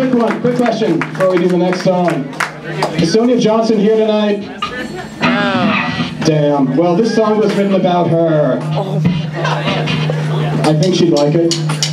quick one, quick question before we do the next song. Is Sonia Johnson here tonight? Damn. Well, this song was written about her. I think she'd like it.